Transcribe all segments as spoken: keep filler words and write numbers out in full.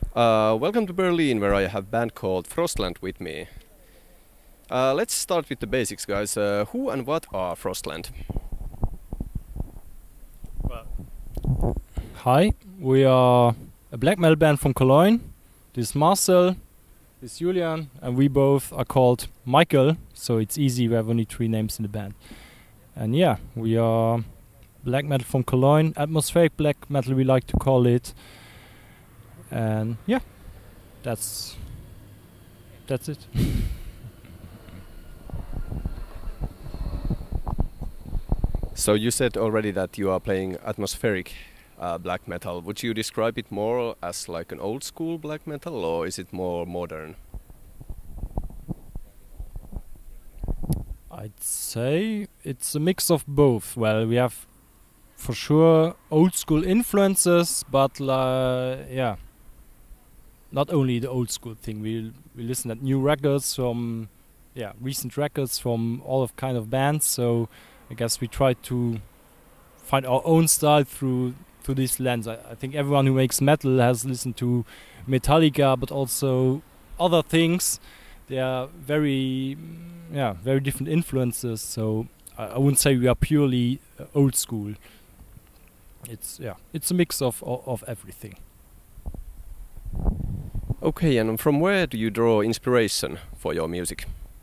Uh, welcome to Berlin, where I have a band called Frostland with me. Uh, let's start with the basics, guys. Uh, who and what are Frostland? Hi, we are a black metal band from Cologne. This is Marcel, this is Julian, and we both are called Michael, so it's easy, we have only three names in the band. And yeah, we are black metal from Cologne, atmospheric black metal we like to call it. And yeah, that's that's it. So you said already that you are playing atmospheric uh, black metal. Would you describe it more as like an old school black metal, or is it more modern? I'd say it's a mix of both. Well, we have for sure old school influences, but uh, yeah, not only the old school thing. We we listen at new records from yeah recent records from all of kind of bands. So I guess we try to find our own style through through this lens. I, I think everyone who makes metal has listened to Metallica, but also other things. They are very yeah very different influences. So I, I wouldn't say we are purely uh, old school. It's yeah it's a mix of of, of everything. Okay, and from where do you draw inspiration for your music?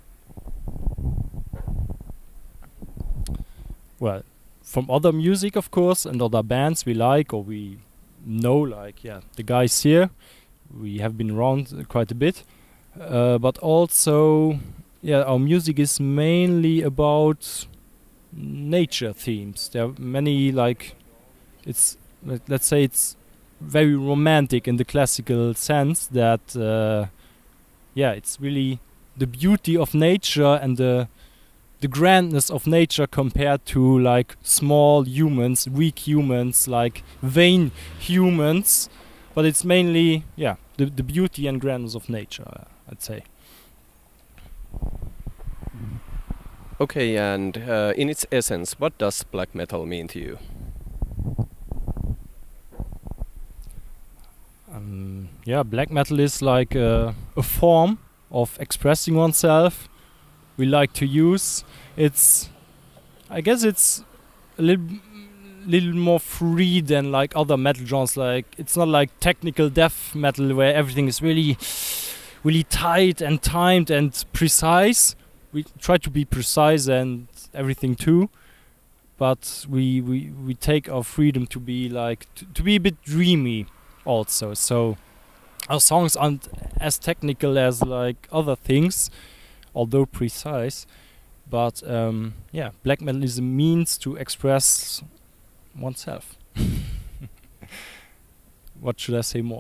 Well, from other music, of course, and other bands we like or we know, like yeah, the guys here. We have been around uh, quite a bit, uh, but also yeah, our music is mainly about nature themes. There are many like it's let, let's say it's very romantic in the classical sense that uh, yeah it's really the beauty of nature and the the grandness of nature compared to like small humans, weak humans, like vain humans, but it's mainly yeah the, the beauty and grandness of nature, uh, I'd say. Okay, and uh, in its essence, what does black metal mean to you? Um, yeah, black metal is like uh, a form of expressing oneself. We like to use. It's, I guess, it's a little, little more free than like other metal genres. Like it's not like technical death metal where everything is really, really tight and timed and precise. We try to be precise and everything too, but we we we take our freedom to be like to, to be a bit dreamy. Also, so our songs aren't as technical as like other things, although precise. But um, yeah, black metal is a means to express oneself. What should I say more?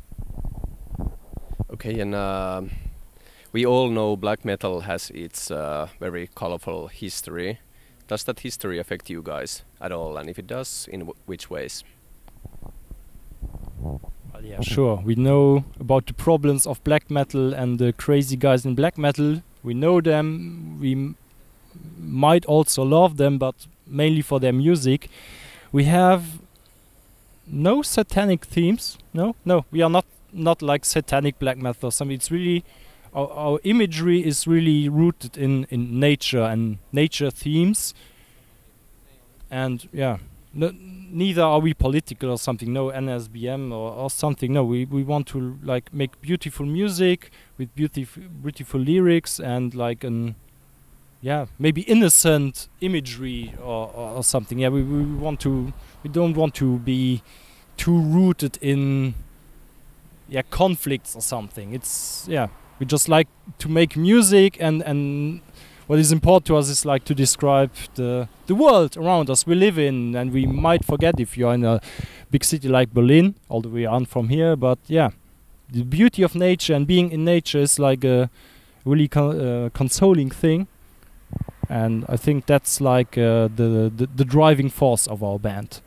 Okay, and uh, we all know black metal has its uh, very colorful history. Does that history affect you guys at all? And if it does, in w which ways? Well, yeah, sure. We know about the problems of black metal and the crazy guys in black metal. We know them. We m might also love them, but mainly for their music. We have no satanic themes. No, no. We are not not like satanic black metal or something. It's really our, our imagery is really rooted in in nature and nature themes. And yeah. No, neither are we political or something. No N S B M or, or something. No, we we want to like make beautiful music with beautiful beautiful lyrics and like an yeah maybe innocent imagery or, or, or something. Yeah, we we want to we don't want to be too rooted in yeah conflicts or something. It's yeah we just like to make music and and. What is important to us is like to describe the the world around us we live in, and we might forget if you're in a big city like Berlin, although we aren't from here. But yeah, the beauty of nature and being in nature is like a really co uh, consoling thing, and I think that's like uh, the, the the driving force of our band.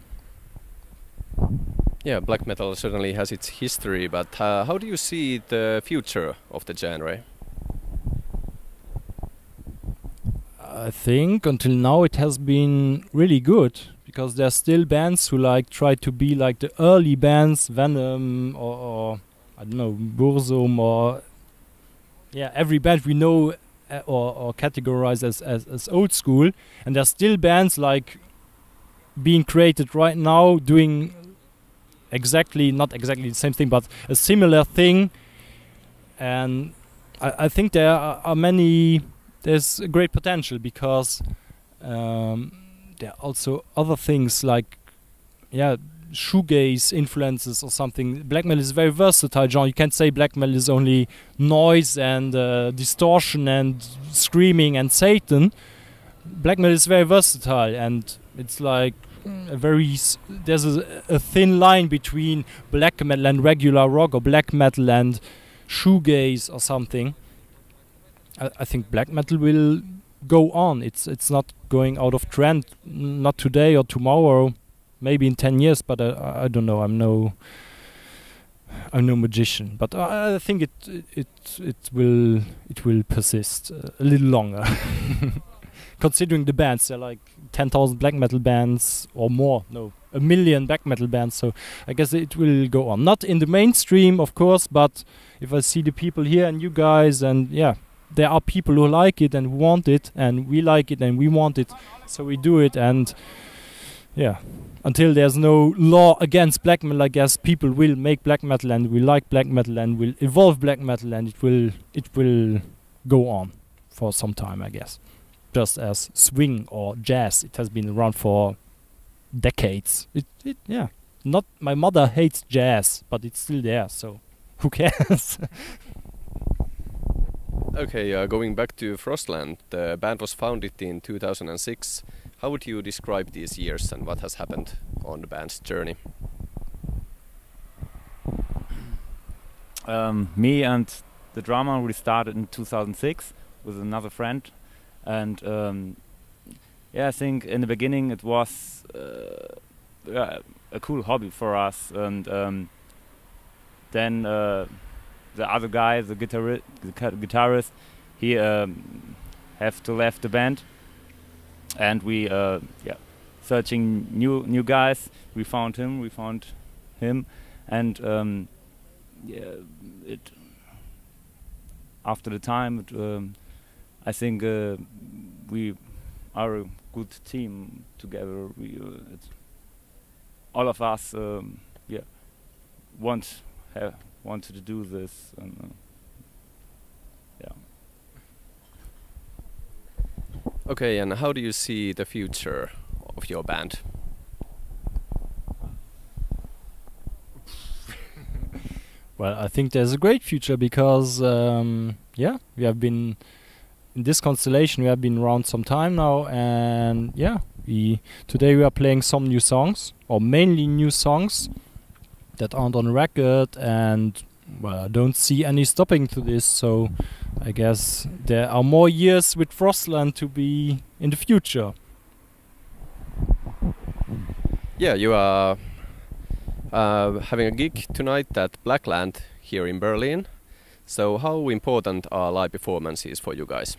Yeah, black metal certainly has its history, but uh, how do you see the future of the genre? I think until now it has been really good, because there's still bands who like try to be like the early bands, Venom or, or I don't know, Burzum or yeah, every band we know uh, or, or categorize as, as as old school, and there's still bands like being created right now doing exactly not exactly the same thing, but a similar thing. And I, I think there are, are many. There's a great potential because um, there are also other things like, yeah, shoegaze influences or something. Black metal is a very versatile genre. You can't say black metal is only noise and uh, distortion and screaming and Satan. Black metal is very versatile, and it's like a very s there's a, a thin line between black metal and regular rock, or black metal and shoegaze or something. I, I think black metal will go on. It's it's not going out of trend, n not today or tomorrow, maybe in ten years. But I, I don't know. I'm no I'm no magician. But I, I think it it it will it will persist uh, a little longer. Considering the bands, there are like ten thousand black metal bands or more. No, a million black metal bands. So I guess it will go on. Not in the mainstream, of course, but if I see the people here and you guys, and yeah, there are people who like it and who want it, and we like it and we want it, so we do it. And yeah, until there's no law against black metal, I guess people will make black metal and will like black metal and will evolve black metal, and it will it will go on for some time, I guess. Just as swing or jazz, it has been around for decades. It, it, yeah. Not my mother hates jazz, but it's still there. So, who cares? Okay, uh, going back to Frostland, the band was founded in two thousand six. How would you describe these years and what has happened on the band's journey? Um, me and the drummer, we started in two thousand six with another friend. And um, yeah, I think in the beginning it was uh, yeah, a cool hobby for us. And um, then uh, the other guy, the, guitari the guitarist, he um, have to left the band. And we, uh, yeah, searching new new guys. We found him. We found him, and um, yeah, it after the time. It, um, I think uh, we are a good team together. We, uh, it's all of us, um, yeah, want have wanted to do this, and uh, yeah. Okay, and how do you see the future of your band? Well, I think there's a great future because, um, yeah, we have been. In this constellation we have been around some time now, and yeah, we today we are playing some new songs, or mainly new songs that aren't on record, and well, I don't see any stopping to this, so I guess there are more years with Frostland to be in the future. Yeah, you are uh, having a gig tonight at Blackland here in Berlin. So how important are live performances for you guys?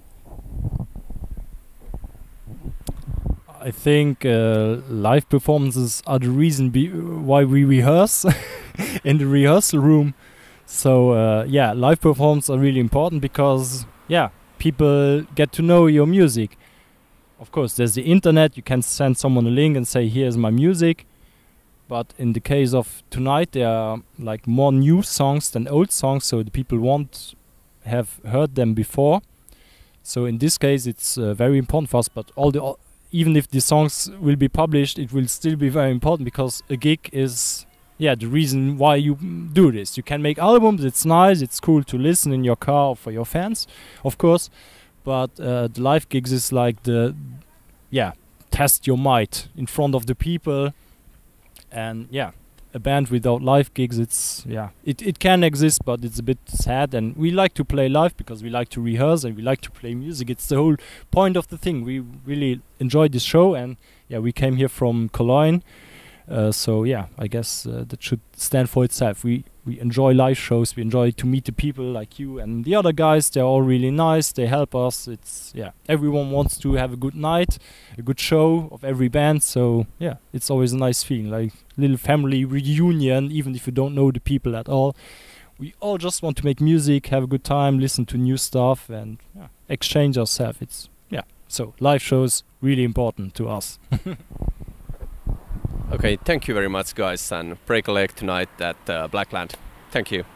I think uh, live performances are the reason be why we rehearse in the rehearsal room. So uh, yeah, live performances are really important because yeah, people get to know your music. Of course, there's the internet. You can send someone a link and say, "Here's my music." But in the case of tonight, there are like more new songs than old songs, so the people won't have heard them before. So in this case, it's uh, very important for us. But all the, all, even if the songs will be published, it will still be very important because a gig is, yeah, the reason why you do this. You can make albums. It's nice. It's cool to listen in your car or for your fans, of course. But uh, the live gigs is like the, yeah, test your might in front of the people. And yeah, a band without live gigs, it's yeah, it it can exist, but it's a bit sad. And we like to play live because we like to rehearse and we like to play music. It's the whole point of the thing. We really enjoyed this show, and yeah, we came here from Cologne, uh, so yeah, I guess uh, that should stand for itself. We we enjoy live shows. We enjoy to meet the people like you and the other guys. They're all really nice. They help us. It's yeah, everyone wants to have a good night, a good show of every band. So yeah, it's always a nice feeling, like little family reunion, even if you don't know the people at all. we all just want to make music, have a good time, listen to new stuff, and yeah, exchange ourselves. It's yeah. So live shows really important to us. Okay, thank you very much, guys, and break a leg tonight at uh, Blackland. Thank you.